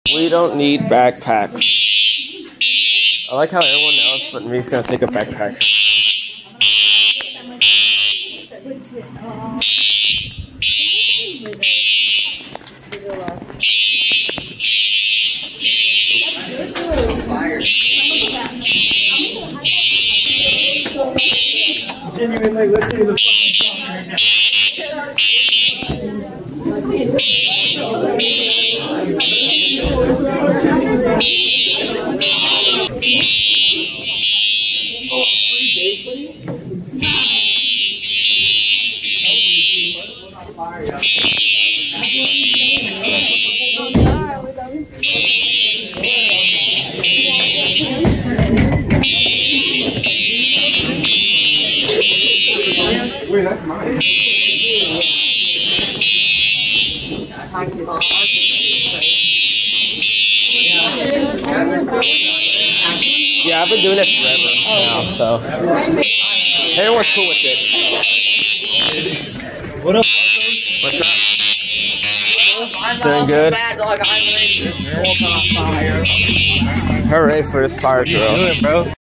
We don't need backpacks. I like how everyone else but me is gonna take a backpack. Genuine, like, let's see the fucking song right now. Wait, that's mine. Yeah, I've been doing it forever now, so everyone's cool with it. What up, What's up? Doing good. Hooray for this fire drill. bro?